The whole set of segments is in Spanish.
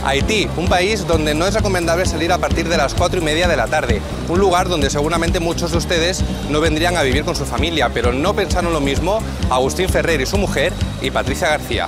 Haití, un país donde no es recomendable salir a partir de las 4:30 de la tarde, un lugar donde seguramente muchos de ustedes no vendrían a vivir con su familia, pero no pensaron lo mismo Agustín Ferrer y su mujer y Patricia García.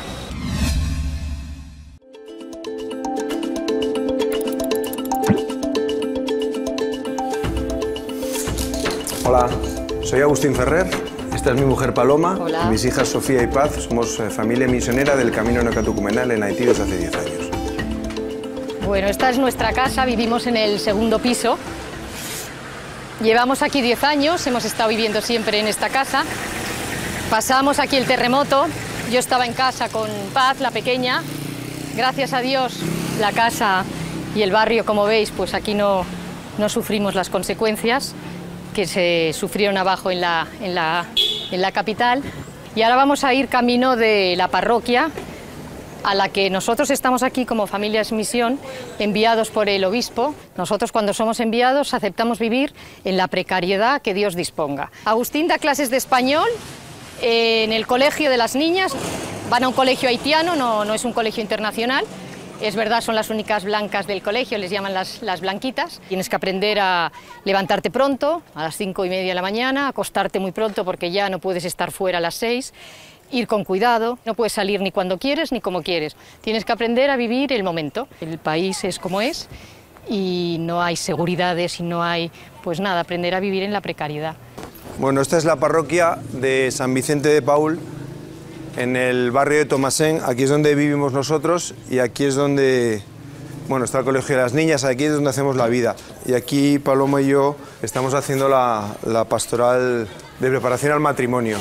Hola, soy Agustín Ferrer, esta es mi mujer Paloma. Hola. Mis hijas Sofía y Paz, somos familia misionera del Camino Neocatucumenal en Haití desde hace 10 años. Bueno, esta es nuestra casa, vivimos en el segundo piso. Llevamos aquí 10 años, hemos estado viviendo siempre en esta casa. Pasamos aquí el terremoto, yo estaba en casa con Paz, la pequeña. Gracias a Dios, la casa y el barrio, como veis, pues aquí no sufrimos las consecuencias que se sufrieron abajo en la capital. Y ahora vamos a ir camino de la parroquia, a la que nosotros estamos aquí como Familias Misión, enviados por el obispo. Nosotros, cuando somos enviados, aceptamos vivir en la precariedad que Dios disponga. Agustín da clases de español en el colegio de las niñas. Van a un colegio haitiano, no es un colegio internacional. Es verdad, son las únicas blancas del colegio, les llaman las blanquitas. Tienes que aprender a levantarte pronto, a las 5:30 de la mañana, acostarte muy pronto porque ya no puedes estar fuera a las 6. Ir con cuidado, no puedes salir ni cuando quieres ni como quieres. Tienes que aprender a vivir el momento. El país es como es y no hay seguridades y no hay, pues nada, aprender a vivir en la precariedad. Bueno, esta es la parroquia de San Vicente de Paúl, en el barrio de Tomasén. Aquí es donde vivimos nosotros y aquí es donde, bueno, está el colegio de las niñas, aquí es donde hacemos la vida. Y aquí Paloma y yo estamos haciendo la pastoral de preparación al matrimonio.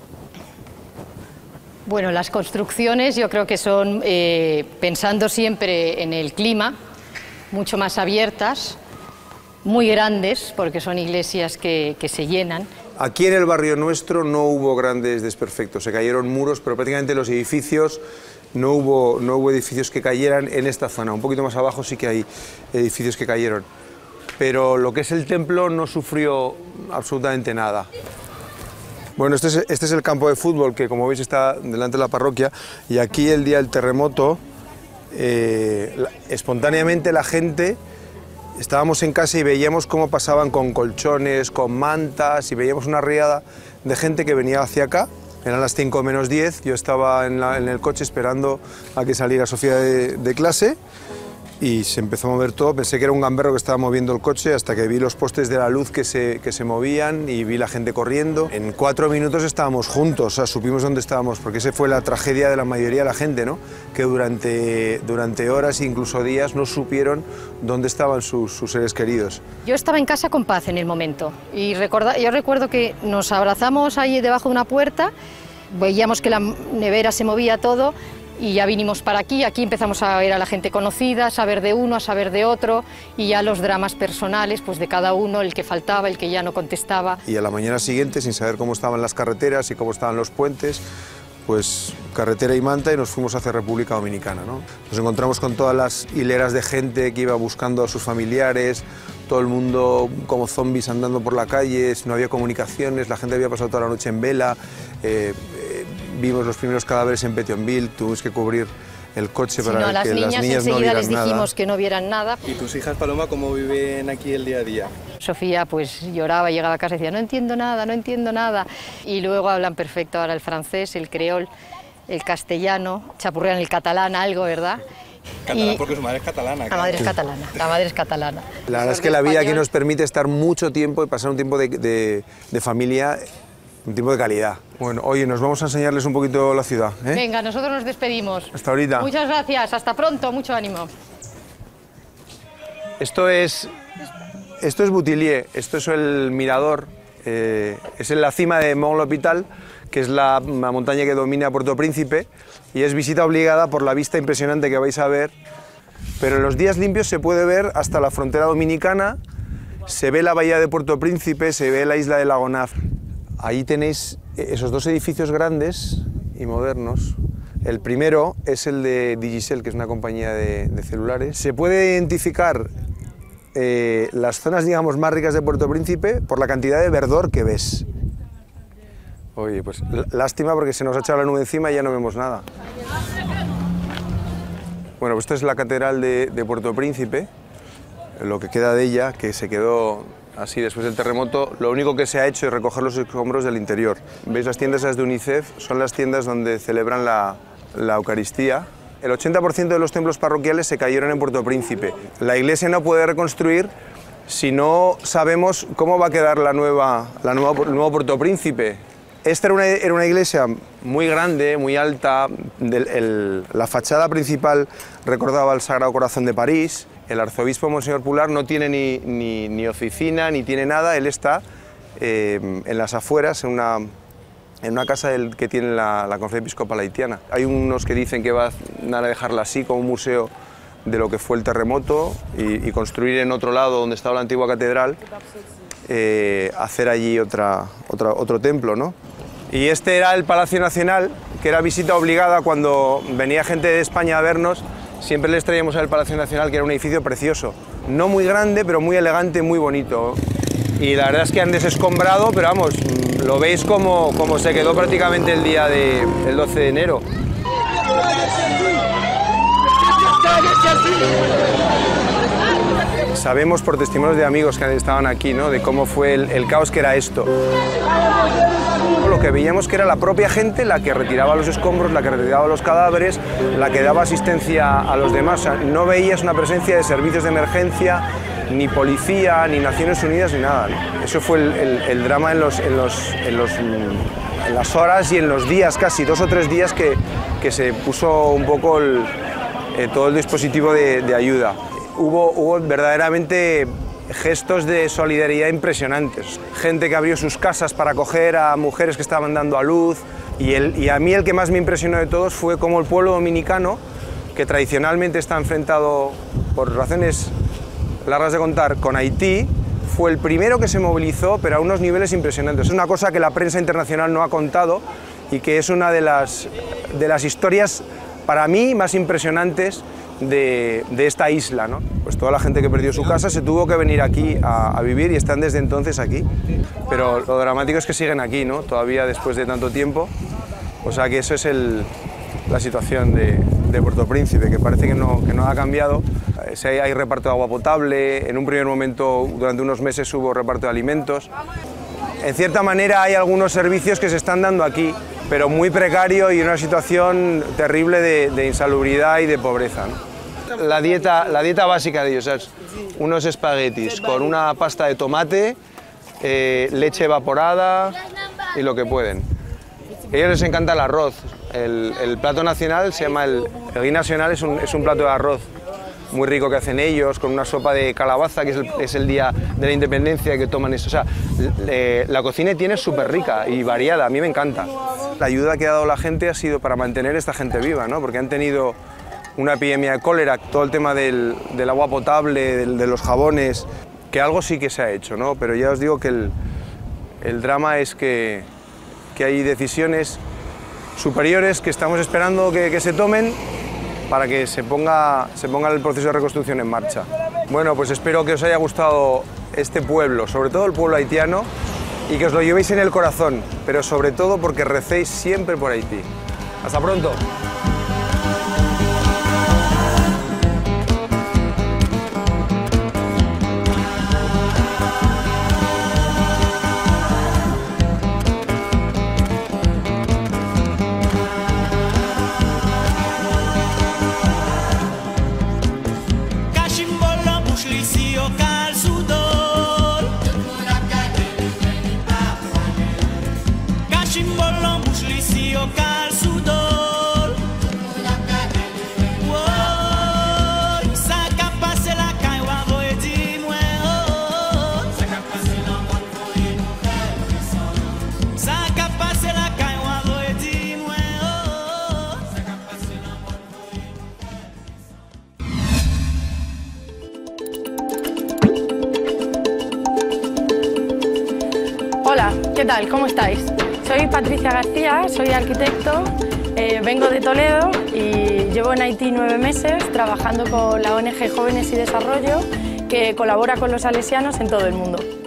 Bueno, las construcciones yo creo que son, pensando siempre en el clima, mucho más abiertas, muy grandes, porque son iglesias que se llenan. Aquí en el barrio nuestro no hubo grandes desperfectos, se cayeron muros, pero prácticamente los edificios, no hubo edificios que cayeran en esta zona. Un poquito más abajo sí que hay edificios que cayeron, pero lo que es el templo no sufrió absolutamente nada. Bueno, este es el campo de fútbol que, como veis, está delante de la parroquia, y aquí el día del terremoto, espontáneamente la gente, estábamos en casa y veíamos cómo pasaban con colchones, con mantas, y veíamos una riada de gente que venía hacia acá. Eran las 5 menos 10, yo estaba en el coche esperando a que saliera Sofía de clase, y se empezó a mover todo. Pensé que era un gamberro que estaba moviendo el coche hasta que vi los postes de la luz que se movían y vi la gente corriendo. En 4 minutos estábamos juntos, o sea, supimos dónde estábamos, porque esa fue la tragedia de la mayoría de la gente, ¿no? Que durante horas, incluso días, no supieron dónde estaban sus seres queridos. Yo estaba en casa con Paz en el momento y yo recuerdo que nos abrazamos ahí debajo de una puerta, veíamos que la nevera se movía todo. Y ya vinimos para aquí empezamos a ver a la gente conocida, a saber de uno, a saber de otro, y ya los dramas personales pues de cada uno, el que faltaba, el que ya no contestaba. Y a la mañana siguiente, sin saber cómo estaban las carreteras y cómo estaban los puentes, pues carretera y manta, y nos fuimos hacia República Dominicana, ¿no? Nos encontramos con todas las hileras de gente que iba buscando a sus familiares, todo el mundo como zombies andando por la calle, no había comunicaciones, la gente había pasado toda la noche en vela. Vimos los primeros cadáveres en Petionville, tuvimos que cubrir el coche para que las niñas no vieran nada. Enseguida les dijimos que no vieran nada. ¿Y tus hijas, Paloma, cómo viven aquí el día a día? Sofía pues lloraba, llegaba a casa y decía, no entiendo nada, no entiendo nada. Y luego hablan perfecto ahora el francés, el creol, el castellano, chapurrean el catalán, algo, ¿verdad? Catalán, porque su madre es catalana. La madre es catalana, la madre es catalana. La verdad es que la vida aquí nos permite estar mucho tiempo y pasar un tiempo de familia, un tiempo de calidad. Bueno, oye, nos vamos a enseñarles un poquito la ciudad, ¿eh? Venga, nosotros nos despedimos. Hasta ahorita. Muchas gracias, hasta pronto, mucho ánimo. Esto es Boutillier, esto es el mirador, es en la cima de Mont l'Hôpital, que es la montaña que domina Puerto Príncipe, y es visita obligada por la vista impresionante que vais a ver, pero en los días limpios se puede ver hasta la frontera dominicana, se ve la bahía de Puerto Príncipe, se ve la isla de La Gonâve. Ahí tenéis esos dos edificios grandes y modernos. El primero es el de Digicel, que es una compañía de celulares. Se puede identificar las zonas, digamos, más ricas de Puerto Príncipe por la cantidad de verdor que ves. Oye, pues lástima porque se nos ha echado la nube encima y ya no vemos nada. Bueno, pues esta es la catedral de Puerto Príncipe, lo que queda de ella, que se quedó así después del terremoto. Lo único que se ha hecho es recoger los escombros del interior. ¿Veis las tiendas esas de UNICEF? Son las tiendas donde celebran la Eucaristía. El 80% de los templos parroquiales se cayeron en Puerto Príncipe. La iglesia no puede reconstruir si no sabemos cómo va a quedar el nuevo Puerto Príncipe. Esta era una iglesia muy grande, muy alta. La fachada principal recordaba al Sagrado Corazón de París. El arzobispo Monseñor Pular no tiene ni oficina, ni tiene nada. Él está en las afueras, en una casa que tiene la Conferencia Episcopal Haitiana. Hay unos que dicen que van a dejarla así, como un museo de lo que fue el terremoto, y construir en otro lado, donde estaba la antigua catedral, hacer allí otro templo, ¿no? Y este era el Palacio Nacional, que era visita obligada cuando venía gente de España a vernos. Siempre les traíamos al Palacio Nacional, que era un edificio precioso. No muy grande, pero muy elegante, muy bonito. Y la verdad es que han desescombrado, pero vamos, lo veis como se quedó prácticamente el día del 12 de enero. Sabemos por testimonios de amigos que estaban aquí, ¿no?, de cómo fue el caos que era esto. Lo que veíamos que era la propia gente la que retiraba los escombros, la que retiraba los cadáveres, la que daba asistencia a los demás. O sea, no veías una presencia de servicios de emergencia, ni policía, ni Naciones Unidas, ni nada, ¿no? Eso fue el drama en las horas y en los días, casi 2 o 3 días que se puso un poco todo el dispositivo de ayuda. Hubo verdaderamente gestos de solidaridad impresionantes. Gente que abrió sus casas para acoger a mujeres que estaban dando a luz. Y a mí el que más me impresionó de todos fue cómo el pueblo dominicano, que tradicionalmente está enfrentado por razones largas de contar con Haití, fue el primero que se movilizó, pero a unos niveles impresionantes. Es una cosa que la prensa internacional no ha contado y que es una de las historias, para mí, más impresionantes de esta isla, ¿no? Pues toda la gente que perdió su casa se tuvo que venir aquí a vivir y están desde entonces aquí. Pero lo dramático es que siguen aquí, ¿no?, todavía después de tanto tiempo. O sea que eso es la situación de Puerto Príncipe, que parece que no ha cambiado. Hay reparto de agua potable, en un primer momento, durante unos meses, hubo reparto de alimentos. En cierta manera hay algunos servicios que se están dando aquí, pero muy precario y en una situación terrible de insalubridad y de pobreza, ¿no? La dieta básica de ellos es unos espaguetis con una pasta de tomate, leche evaporada y lo que pueden. A ellos les encanta el arroz. El plato nacional se llama el guis nacional, es un plato de arroz muy rico que hacen ellos, con una sopa de calabaza, que es el día de la independencia que toman eso. O sea, la cocina tiene súper rica y variada, a mí me encanta. La ayuda que ha dado la gente ha sido para mantener a esta gente viva, ¿no? Porque han tenido una epidemia de cólera, todo el tema del agua potable, de los jabones, que algo sí que se ha hecho, ¿no? Pero ya os digo que el drama es que hay decisiones superiores que estamos esperando que se tomen para que se ponga el proceso de reconstrucción en marcha. Bueno, pues espero que os haya gustado este pueblo, sobre todo el pueblo haitiano, y que os lo llevéis en el corazón, pero sobre todo porque recéis siempre por Haití. ¡Hasta pronto! Hola, ¿qué tal? ¿Cómo estáis? Soy Patricia García, soy arquitecto, vengo de Toledo y llevo en Haití 9 meses trabajando con la ONG Jóvenes y Desarrollo, que colabora con los salesianos en todo el mundo.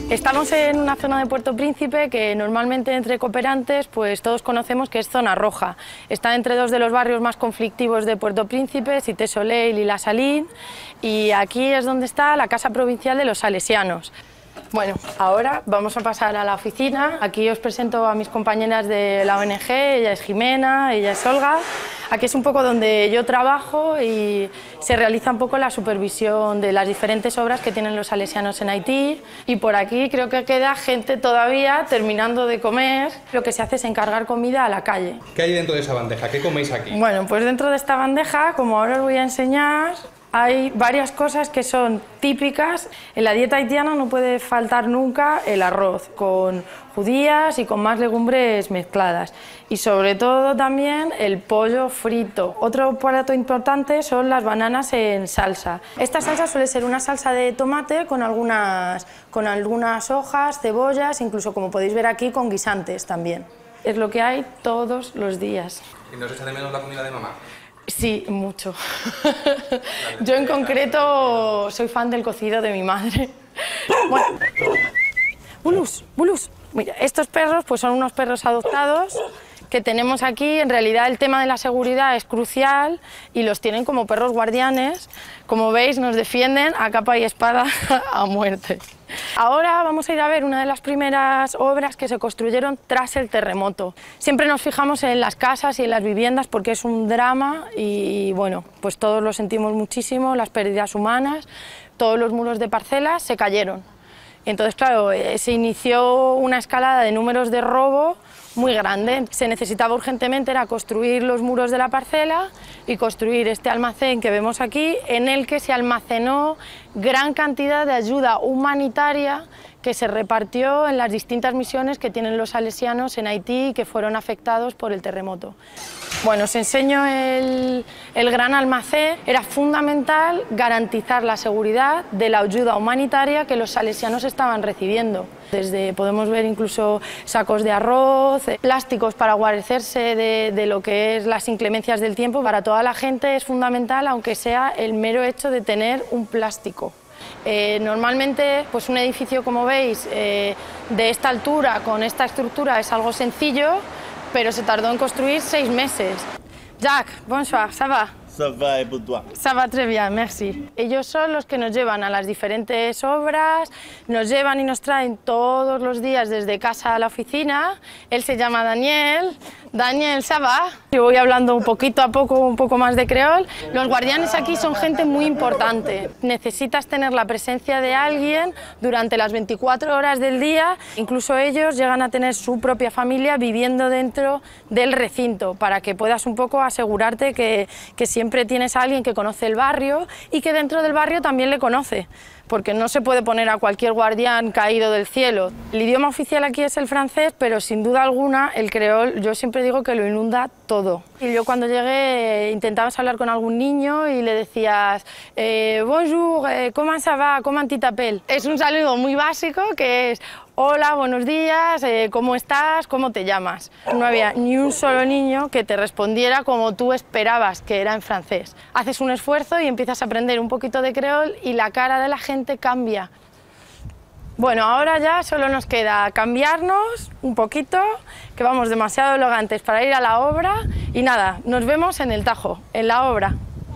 Estamos en una zona de Puerto Príncipe que normalmente entre cooperantes pues todos conocemos que es zona roja. Está entre dos de los barrios más conflictivos de Puerto Príncipe, Cité Soleil y La Saline, y aquí es donde está la Casa Provincial de los Salesianos. Bueno, ahora vamos a pasar a la oficina. Aquí os presento a mis compañeras de la ONG, ella es Jimena, ella es Olga. Aquí es un poco donde yo trabajo y se realiza un poco la supervisión de las diferentes obras que tienen los salesianos en Haití. Y por aquí creo que queda gente todavía terminando de comer. Lo que se hace es encargar comida a la calle. ¿Qué hay dentro de esa bandeja? ¿Qué coméis aquí? Bueno, pues dentro de esta bandeja, como ahora os voy a enseñar, hay varias cosas que son típicas. En la dieta haitiana no puede faltar nunca el arroz, con judías y con más legumbres mezcladas. Y sobre todo también el pollo frito. Otro plato importante son las bananas en salsa. Esta salsa suele ser una salsa de tomate con algunas hojas, cebollas, incluso como podéis ver aquí con guisantes también. Es lo que hay todos los días. ¿Y no se echa de menos la comida de mamá? Sí, mucho. Yo en concreto soy fan del cocido de mi madre. Bueno, Bulus, Bulus. Mira, estos perros pues son unos perros adoptados que tenemos aquí. En realidad el tema de la seguridad es crucial y los tienen como perros guardianes. Como veis, nos defienden a capa y espada a muerte. Ahora vamos a ir a ver una de las primeras obras que se construyeron tras el terremoto. Siempre nos fijamos en las casas y en las viviendas porque es un drama y bueno, pues todos lo sentimos muchísimo, las pérdidas humanas. Todos los muros de parcelas se cayeron. Entonces, claro, se inició una escalada de números de robo muy grande. Se necesitaba urgentemente era construir los muros de la parcela y construir este almacén que vemos aquí, en el que se almacenó gran cantidad de ayuda humanitaria que se repartió en las distintas misiones que tienen los salesianos en Haití y que fueron afectados por el terremoto. Bueno, os enseño el gran almacén. Era fundamental garantizar la seguridad de la ayuda humanitaria que los salesianos estaban recibiendo. Podemos ver incluso sacos de arroz, plásticos para guarecerse de lo que es las inclemencias del tiempo. Para toda la gente es fundamental, aunque sea el mero hecho de tener un plástico. Normalmente pues un edificio, como veis, de esta altura, con esta estructura, es algo sencillo, pero se tardó en construir 6 meses. Jacques, bonsoir, ça va? Ça va, et pour toi? Ça va très bien, merci. Ellos son los que nos llevan a las diferentes obras, nos llevan y nos traen todos los días desde casa a la oficina. Él se llama Daniel. Daniel, ça va? Yo voy hablando un poquito a poco, un poco más de creol. Los guardianes aquí son gente muy importante. Necesitas tener la presencia de alguien durante las 24 horas del día. Incluso ellos llegan a tener su propia familia viviendo dentro del recinto para que puedas un poco asegurarte que siempre tienes a alguien que conoce el barrio y que dentro del barrio también le conoce, porque no se puede poner a cualquier guardián caído del cielo. El idioma oficial aquí es el francés, pero sin duda alguna el creol, yo siempre digo que lo inunda todo. Y yo cuando llegué intentabas hablar con algún niño y le decías bonjour, comment ça va, comment tu t'appelles. Es un saludo muy básico que es hola, buenos días, ¿cómo estás? ¿Cómo te llamas? No había ni un solo niño que te respondiera como tú esperabas, que era en francés. Haces un esfuerzo y empiezas a aprender un poquito de creol y la cara de la gente cambia. Bueno, ahora ya solo nos queda cambiarnos un poquito, que vamos demasiado elegantes para ir a la obra y nada, nos vemos en el Tajo, en la obra.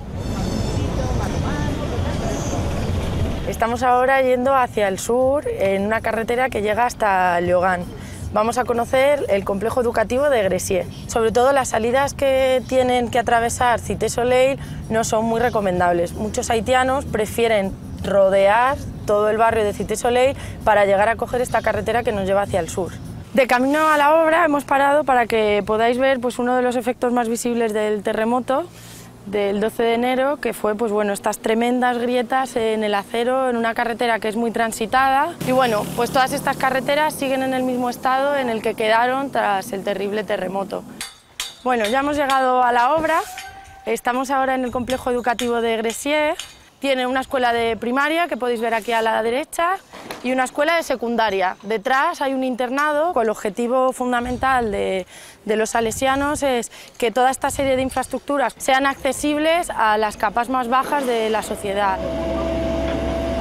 Estamos ahora yendo hacia el sur en una carretera que llega hasta Léogâne. Vamos a conocer el complejo educativo de Gressier. Sobre todo las salidas que tienen que atravesar Cité Soleil no son muy recomendables. Muchos haitianos prefieren rodear todo el barrio de Cité Soleil para llegar a coger esta carretera que nos lleva hacia el sur. De camino a la obra hemos parado para que podáis ver pues, uno de los efectos más visibles del terremoto del 12 de enero, que fue pues, bueno, estas tremendas grietas en el acero, en una carretera que es muy transitada. Y bueno, pues todas estas carreteras siguen en el mismo estado en el que quedaron tras el terrible terremoto. Bueno, ya hemos llegado a la obra, estamos ahora en el complejo educativo de Gressier. Tiene una escuela de primaria, que podéis ver aquí a la derecha, y una escuela de secundaria. Detrás hay un internado. El objetivo fundamental de los salesianos es que toda esta serie de infraestructuras sean accesibles a las capas más bajas de la sociedad.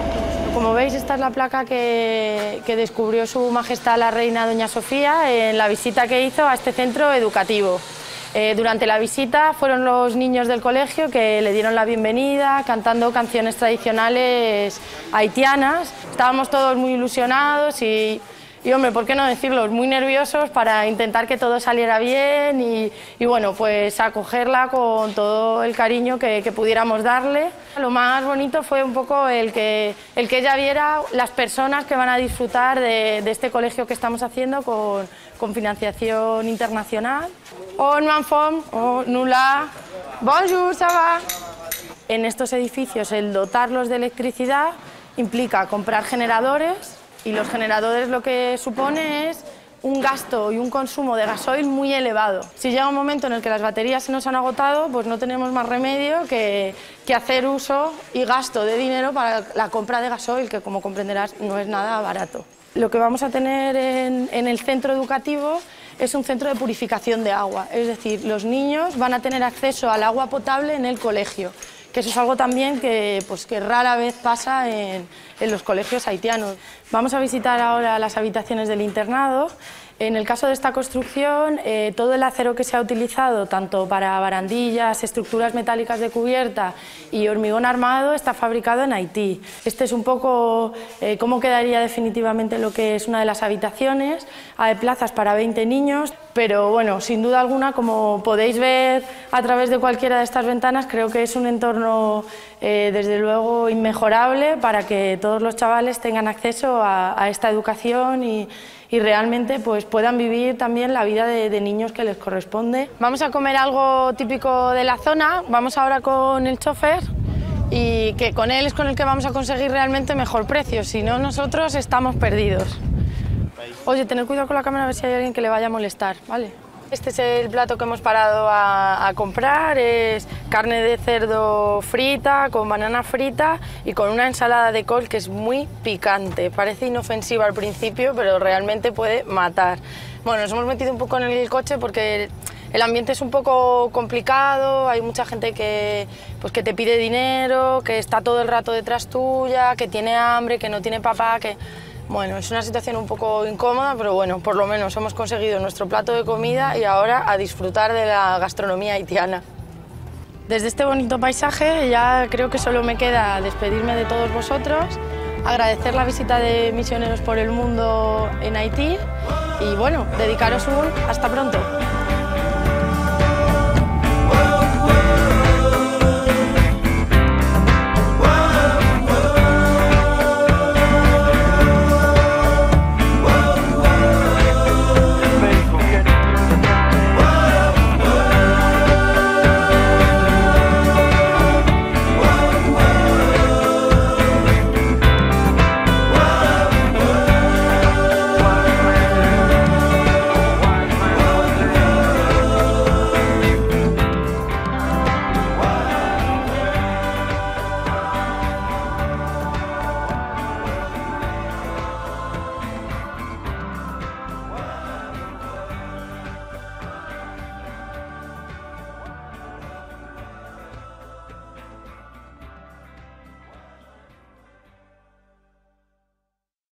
Como veis, esta es la placa que descubrió Su Majestad la Reina Doña Sofía en la visita que hizo a este centro educativo. Durante la visita fueron los niños del colegio que le dieron la bienvenida cantando canciones tradicionales haitianas. Estábamos todos muy ilusionados y hombre, ¿por qué no decirlo? Muy nerviosos para intentar que todo saliera bien y bueno, pues acogerla con todo el cariño que pudiéramos darle. Lo más bonito fue un poco el que ella viera las personas que van a disfrutar de este colegio que estamos haciendo con financiación internacional. On m'informe, nula, bonjour, ça va. En estos edificios el dotarlos de electricidad implica comprar generadores y los generadores lo que supone es un gasto y un consumo de gasoil muy elevado. Si llega un momento en el que las baterías se nos han agotado, pues no tenemos más remedio que hacer uso y gasto de dinero para la compra de gasoil, que como comprenderás no es nada barato. Lo que vamos a tener en el centro educativo es un centro de purificación de agua, es decir, los niños van a tener acceso al agua potable en el colegio, que eso es algo también que rara vez pasa en los colegios haitianos. Vamos a visitar ahora las habitaciones del internado. En el caso de esta construcción, todo el acero que se ha utilizado, tanto para barandillas, estructuras metálicas de cubierta y hormigón armado, está fabricado en Haití. Este es un poco cómo quedaría definitivamente lo que es una de las habitaciones. Hay plazas para 20 niños, pero bueno, sin duda alguna, como podéis ver a través de cualquiera de estas ventanas, creo que es un entorno desde luego inmejorable para que todos los chavales tengan acceso a esta educación y realmente pues puedan vivir también la vida de niños que les corresponde. Vamos a comer algo típico de la zona, vamos ahora con el chofer y que con él es con el que vamos a conseguir realmente mejor precio, si no nosotros estamos perdidos. Oye, tener cuidado con la cámara a ver si hay alguien que le vaya a molestar, ¿vale? Este es el plato que hemos parado a comprar, es carne de cerdo frita, con banana frita y con una ensalada de col que es muy picante. Parece inofensiva al principio, pero realmente puede matar. Bueno, nos hemos metido un poco en el coche porque el ambiente es un poco complicado, hay mucha gente que te pide dinero, que está todo el rato detrás tuya, que tiene hambre, que no tiene papá, que... Bueno, es una situación un poco incómoda, pero bueno, por lo menos hemos conseguido nuestro plato de comida y ahora a disfrutar de la gastronomía haitiana. Desde este bonito paisaje ya creo que solo me queda despedirme de todos vosotros, agradecer la visita de Misioneros por el Mundo en Haití y bueno, dedicaros un hasta pronto.